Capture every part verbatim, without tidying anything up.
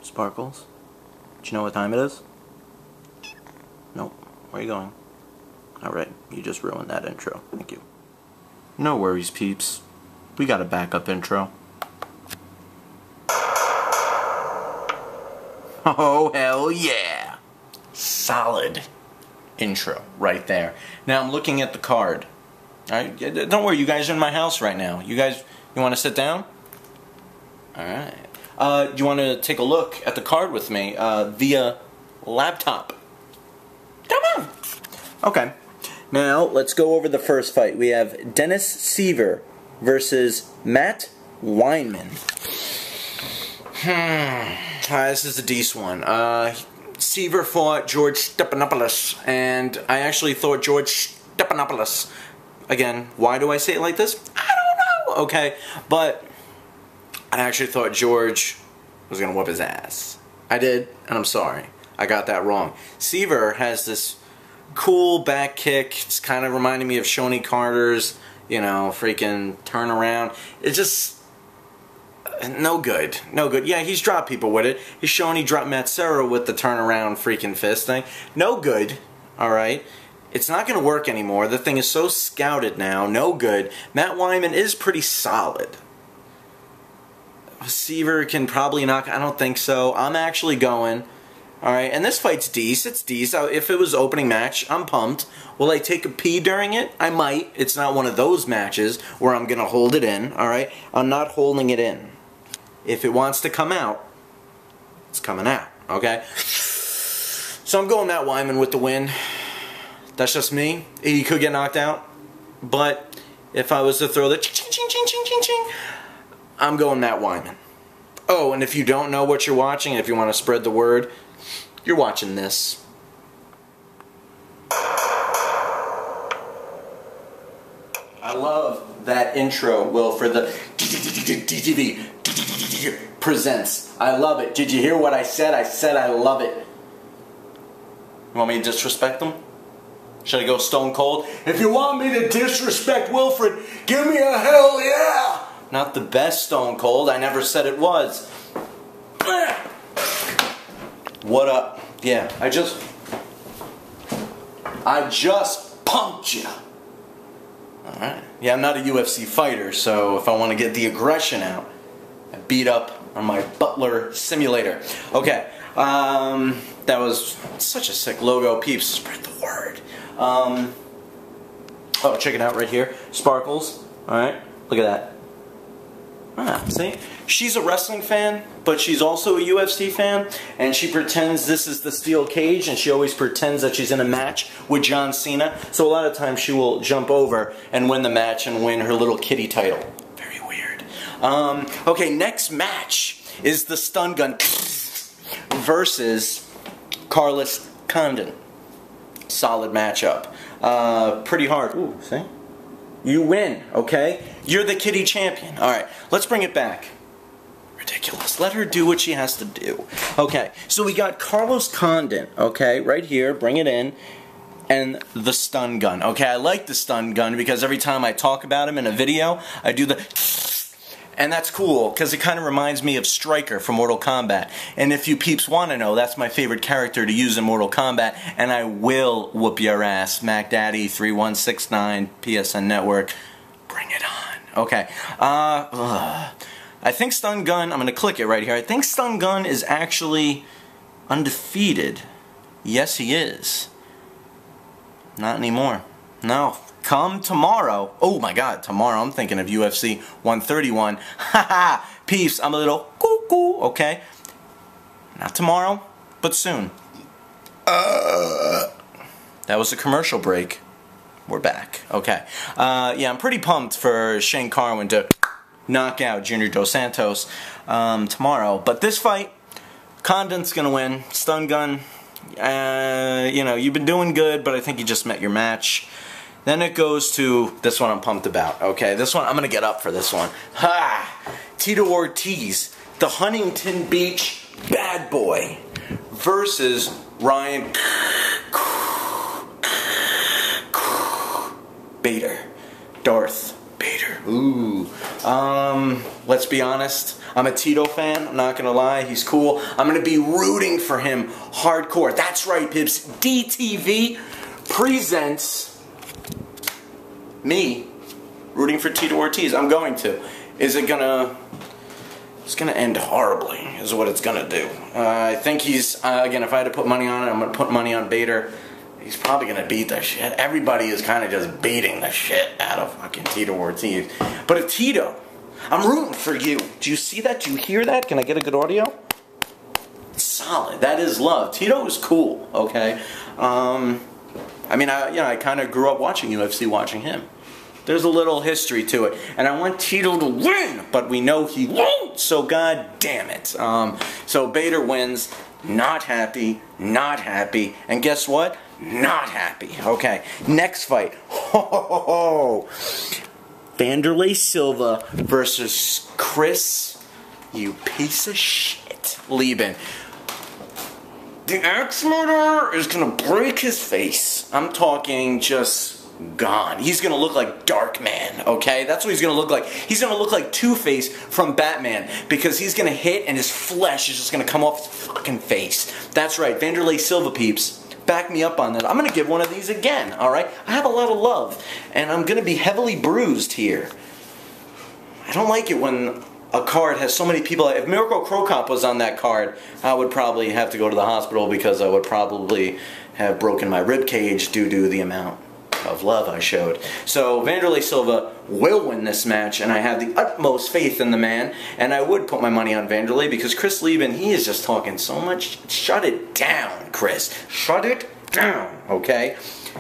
Sparkles? Do you know what time it is? Nope. Where are you going? Alright, you just ruined that intro. Thank you. No worries, peeps. We got a backup intro. Oh, hell yeah! Solid intro right there. Now I'm looking at the card. Alright, don't worry, you guys are in my house right now. You guys, you want to sit down? Alright. Uh, do you want to take a look at the card with me uh, via laptop? Come on! Okay. Now, let's go over the first fight. We have Dennis Siver versus Matt Wiman. Hmm. Uh, this is a decent one. Uh, Siver fought George Stephanopoulos, and I actually thought George Stephanopoulos, again, why do I say it like this? I don't know, okay, but I actually thought George was going to whoop his ass. I did, and I'm sorry. I got that wrong. Siver has this cool back kick. It's kind of reminding me of Shoney Carter's, you know, freaking turnaround. It's just no good. No good. Yeah, he's dropped people with it. He's shown he dropped Matsura with the turnaround freaking fist thing. No good. Alright? It's not going to work anymore. The thing is so scouted now. No good. Matt Wiman is pretty solid. Siver can probably knock. I don't think so. I'm actually going. Alright, and this fight's decent. It's decent. If it was opening match, I'm pumped. Will I take a pee during it? I might. It's not one of those matches where I'm going to hold it in. Alright? I'm not holding it in. If it wants to come out, it's coming out. Okay? So I'm going Matt Wiman with the win. That's just me. He could get knocked out. But if I was to throw the ching ching ching ching ching ching, I'm going Matt Wiman. Oh, and if you don't know what you're watching, if you want to spread the word, you're watching this. I love that intro, Will, for the D T V presents. I love it. Did you hear what I said? I said I love it. You want me to disrespect them? Should I go stone cold? If you want me to disrespect Wilfred, give me a hell yeah! Not the best stone cold. I never said it was. What up? Yeah, I just... I just punked you. Alright. Yeah, I'm not a U F C fighter, so if I want to get the aggression out, I beat up on my Butler simulator. Okay. Um, that was such a sick logo. Peeps, spread the word. Um, oh, check it out right here. Sparkles. Alright. Look at that. Ah, see? She's a wrestling fan, but she's also a U F C fan, and she pretends this is the steel cage, and she always pretends that she's in a match with John Cena, so a lot of times she will jump over and win the match and win her little kitty title. Very weird. Um, okay, next match is the Stun Gun versus Carlos Condit. Solid matchup. Uh, pretty hard. Ooh, see? You win, okay? You're the kitty champion. Alright, let's bring it back. Ridiculous. Let her do what she has to do. Okay, so we got Carlos Condit, okay, right here, bring it in, and the stun gun. Okay, I like the stun gun because every time I talk about him in a video, I do the... And that's cool, because it kind of reminds me of Stryker from Mortal Kombat. And if you peeps want to know, that's my favorite character to use in Mortal Kombat, and I will whoop your ass. Mac Daddy three one six nine, P S N Network. Bring it on. Okay. Uh, ugh. I think Stun Gun, I'm going to click it right here. I think Stun Gun is actually undefeated. Yes, he is. Not anymore. No. Come tomorrow. Oh my god, tomorrow I'm thinking of U F C one thirty-one. Haha, peace, I'm a little cuckoo, okay? Not tomorrow, but soon. Uh, that was a commercial break. We're back, okay. Uh, yeah, I'm pretty pumped for Shane Carwin to knock out Junior Dos Santos um, tomorrow. But this fight, Condit's gonna win. Stun Gun, uh, you know, you've been doing good, but I think you just met your match. Then it goes to this one I'm pumped about. Okay, this one, I'm going to get up for this one. Ha! Tito Ortiz, the Huntington Beach bad boy, versus Ryan Bader. Darth Bader. Ooh. Um, let's be honest. I'm a Tito fan. I'm not going to lie. He's cool. I'm going to be rooting for him hardcore. That's right, Pips. D T V presents me rooting for Tito Ortiz. I'm going to. Is it going to... It's going to end horribly, is what it's going to do. Uh, I think he's... Uh, again, if I had to put money on it, I'm going to put money on Bader. He's probably going to beat the shit. Everybody is kind of just beating the shit out of fucking Tito Ortiz. But if Tito, I'm rooting for you. Do you see that? Do you hear that? Can I get a good audio? It's solid. That is love. Tito is cool, okay? Um, I mean, I, you know, I kind of grew up watching U F C, watching him. There's a little history to it. And I want Tito to win, but we know he won't, so god damn it. Um, so Bader wins. Not happy. Not happy. And guess what? Not happy. Okay, next fight. Ho, ho, ho, ho. Wanderlei Silva versus Chris, you piece of shit, Lieben. The axe murderer is gonna break his face. I'm talking just gone. He's gonna look like Darkman, okay? That's what he's gonna look like. He's gonna look like Two-Face from Batman because he's gonna hit and his flesh is just gonna come off his fucking face. That's right, Wanderlei Silva, peeps. Back me up on that. I'm going to give one of these again, alright? I have a lot of love, and I'm going to be heavily bruised here. I don't like it when a card has so many people. If Miracle Cro Cop was on that card, I would probably have to go to the hospital because I would probably have broken my rib cage due to the amount of love I showed. So Wanderlei Silva will win this match, and I have the utmost faith in the man, and I would put my money on Wanderlei because Chris Lieben, he is just talking so much. Shut it down, Chris. Shut it down, okay?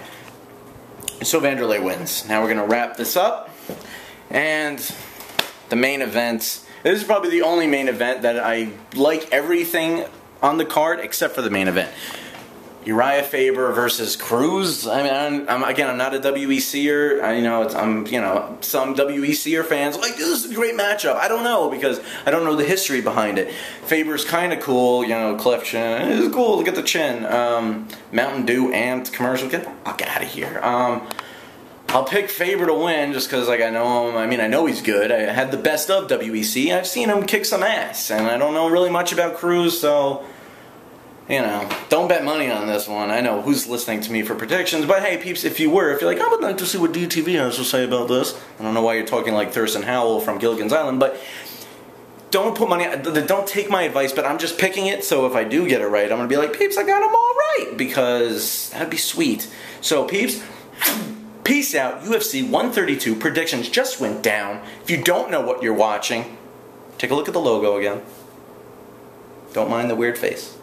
So Wanderlei wins. Now we're going to wrap this up, and the main event. This is probably the only main event that I like everything on the card except for the main event. Uriah Faber versus Cruz. I mean, I'm, I'm, again, I'm not a W E C-er. I, you know, it's, I'm, you know, some W E C-er fans like, this is a great matchup. I don't know because I don't know the history behind it. Faber's kind of cool, you know, cleft chin. It's cool. Look at the chin. Um, Mountain Dew Amped commercial. Get the fuck out of here. Um, I'll pick Faber to win just because, like, I know him. I mean, I know he's good. I had the best of W E C. I've seen him kick some ass, and I don't know really much about Cruz, so. You know, don't bet money on this one. I know who's listening to me for predictions, but hey, peeps, if you were, if you're like, I would like to see what D T V has to say about this. I don't know why you're talking like Thurston Howell from Gilligan's Island, but don't put money, don't take my advice, but I'm just picking it, so if I do get it right, I'm going to be like, peeps, I got them all right, because that'd be sweet. So, peeps, peace out. U F C one thirty-two predictions just went down. If you don't know what you're watching, take a look at the logo again. Don't mind the weird face.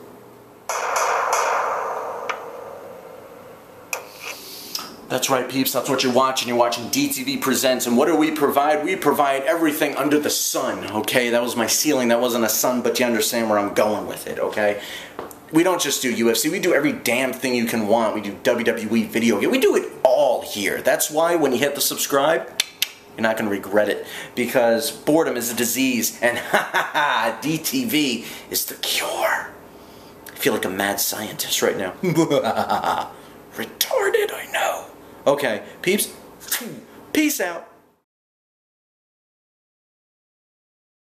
That's right, peeps. That's what you're watching. You're watching D T V Presents. And what do we provide? We provide everything under the sun, okay? That was my ceiling. That wasn't a sun, but you understand where I'm going with it, okay? We don't just do U F C. We do every damn thing you can want. We do W W E video game. We do it all here. That's why when you hit the subscribe, you're not going to regret it. Because boredom is a disease. And ha ha ha, D T V is the cure. I feel like a mad scientist right now. Retarded, I know. Okay, peeps, peace out.